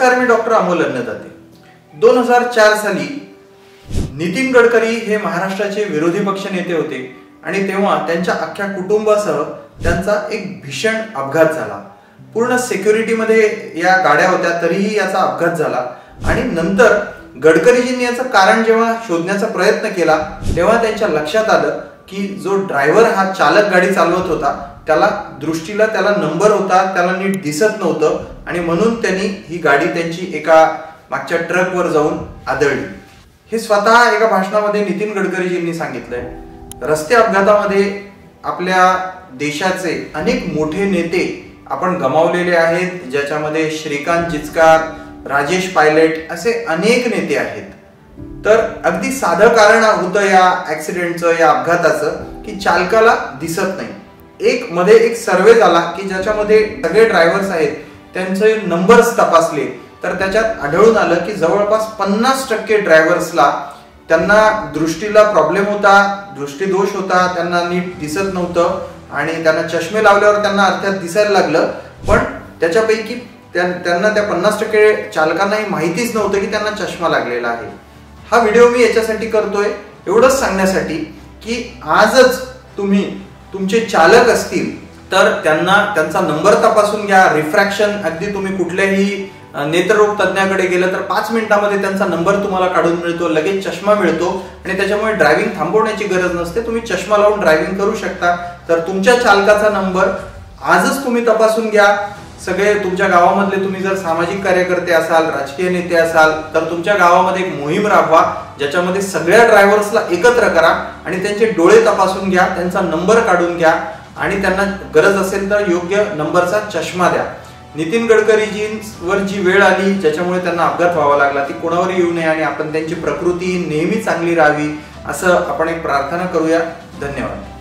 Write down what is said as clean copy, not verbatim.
नमस्कार, मी डॉक्टर अमोल अन्नदाते। 2004 साली नितीन गडकरी हे महाराष्ट्राचे विरोधी पक्ष नेते होते आणि तेव्हा त्यांच्या अख्ख्या कुटुंबासह त्यांचा एक भीषण अपघात झाला। पूर्ण सिक्युरिटी मध्ये या गाड्या होत्या, तरीही याचा अपघात झाला। आणि नंतर गडकरीजींनी याचं कारण जेव्हा शोधण्याचा प्रयत्न केला तेव्हा त्यांच्या लक्षात आलं की जो ड्रायव्हर हा चालक गाडी चालवत होता त्याला दृष्टीला त्याला नंबर होता, त्याला नीट दिसत नव्हतं आणि म्हणून त्यांनी ही गाडी त्यांची एका मागच्या ट्रकवर जाऊन आदळली। हे स्वतः एका भाषणामध्ये नितीन गडकरीजींनी सांगितलंय। रस्ते अपघातामध्ये आपल्या देशाचे अनेक मोठे नेते आपण गमावलेले आहेत, ज्याच्यामध्ये श्रीकांत जिचकार, राजेश पायलट असे अनेक नेते आहेत। तर अगदी साधं कारण होतं या ऍक्सिडेंटचं, या अपघाताचं, की चालकाला दिसत नाही। मध्ये एक सर्वे झाला की ज्याच्यामध्ये सगळे ड्रायव्हर्स आहेत त्यांचे नंबर्स तपासले तर त्याच्यात आढळून आलं की जवळपास 50% ड्रायव्हर्सला त्यांना दृष्टीला प्रॉब्लेम होता, दृष्टीदोष होता, त्यांना नीट दिसत नव्हतं आणि त्यांना चष्मे लावल्यावर त्यांना अर्थात दिसायला लागलं, पण त्याच्यापैकी त्यांना त्या 50% चालकांनाही माहितीच नव्हतं की त्यांना चष्मा लागलेला आहे। हा व्हिडिओ मी याच्यासाठी करतोय, एवढंच सांगण्यासाठी की आजच तुम्ही तुमचे चालक असतील तर त्यांचा नंबर तपासून घ्या। रिफ्रॅक्शन, अगदी तुम्ही कुठल्याही नेत्ररोग तज्ञाकडे गेलं तर 5 मिनिटांमध्ये त्यांचा नंबर तुम्हाला काढून मिळतो, लगेच चष्मा मिळतो आणि त्याच्यामुळे ड्रायव्हिंग थांबवण्याची गरज नसते, तुम्ही चष्मा लावून ड्रायव्हिंग करू शकता। तर तुमच्या चालकाचा नंबर आजच तुम्ही तपासून घ्या। सगळे तुमच्या गावामधले, तुम्ही जर सामाजिक कार्यकर्ते असाल, राजकीय नेते असाल तर तुमच्या गावामध्ये एक मोहीम राबवा, ज्याच्यामध्ये सगळ्या ड्रायव्हर्सला एकत्र करा आणि त्यांचे डोळे तपासून घ्या, त्यांचा नंबर काढून घ्या आणि त्यांना गरज असेल तर योग्य नंबरचा चष्मा द्या। नितीन गडकरीजींवर जी वेळ आली ज्याच्यामुळे त्यांना अपघात व्हावा लागला ती कोणावर येऊ नये आणि आपण त्यांची प्रकृती नेहमी चांगली राहावी असं आपण एक प्रार्थना करूया। धन्यवाद।